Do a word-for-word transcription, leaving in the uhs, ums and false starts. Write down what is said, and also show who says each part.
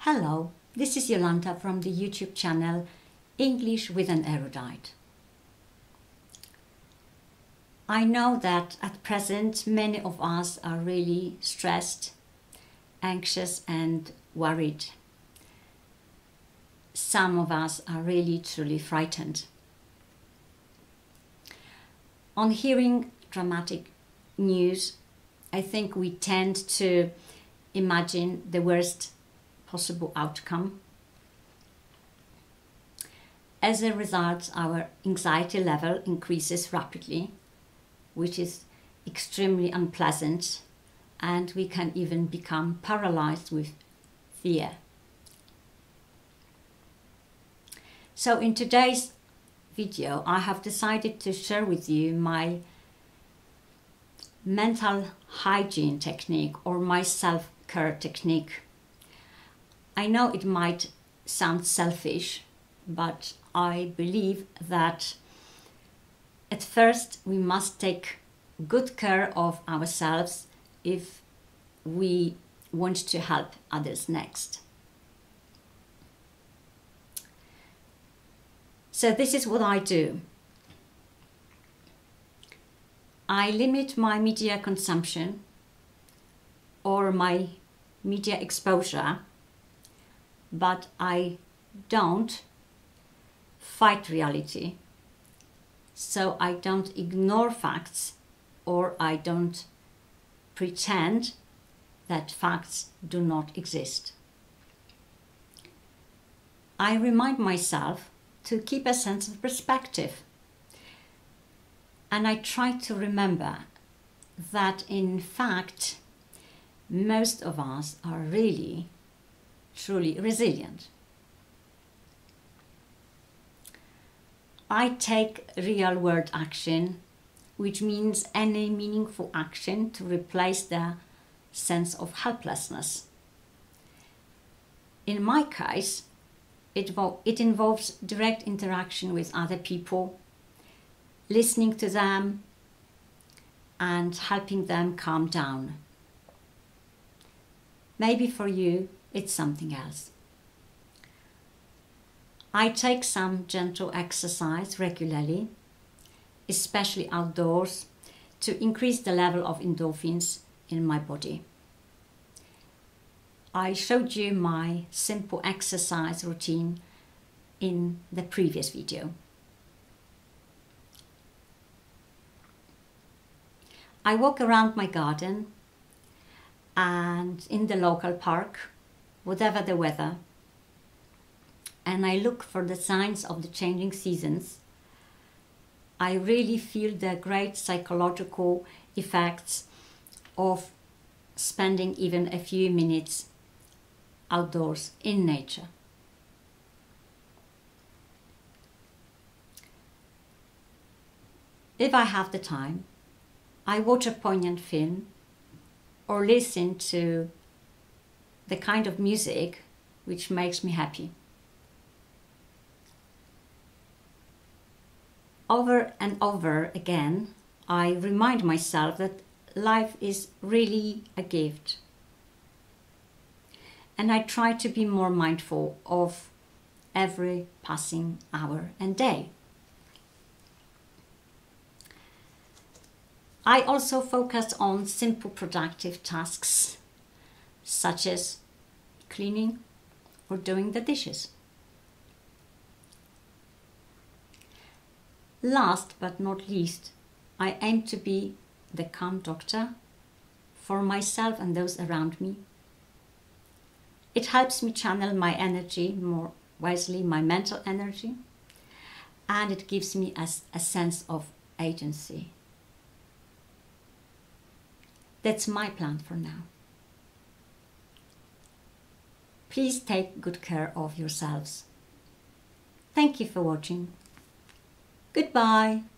Speaker 1: Hello, this is Jolanta from the YouTube channel English with an Erudite. I know that at present many of us are really stressed, anxious and worried. Some of us are really truly frightened. On hearing dramatic news, I think we tend to imagine the worst possible outcome. As a result, our anxiety level increases rapidly, which is extremely unpleasant, and we can even become paralyzed with fear. So in today's video, I have decided to share with you my mental hygiene technique or my self-care technique. I know it might sound selfish, but I believe that at first we must take good care of ourselves if we want to help others next. So this is what I do. I limit my media consumption or my media exposure, but I don't fight reality. So I don't ignore facts or I don't pretend that facts do not exist. I remind myself to keep a sense of perspective. And I try to remember that in fact, most of us are really, truly resilient. I take real world action, which means any meaningful action to replace the sense of helplessness. In my case, it, it involves direct interaction with other people, listening to them and helping them calm down. Maybe for you, it's something else. I take some gentle exercise regularly, especially outdoors, to increase the level of endorphins in my body. I showed you my simple exercise routine in the previous video. I walk around my garden and in the local park, whatever the weather, and I look for the signs of the changing seasons. I really feel the great psychological effects of spending even a few minutes outdoors in nature. If I have the time, I watch a poignant film or listen to the kind of music which makes me happy. Over and over again, I remind myself that life is really a gift. And I try to be more mindful of every passing hour and day. I also focus on simple productive tasks, such as cleaning or doing the dishes. Last but not least, I aim to be the calm doctor for myself and those around me. It helps me channel my energy more wisely, my mental energy, and it gives me a, a sense of agency. That's my plan for now. Please take good care of yourselves. Thank you for watching. Goodbye.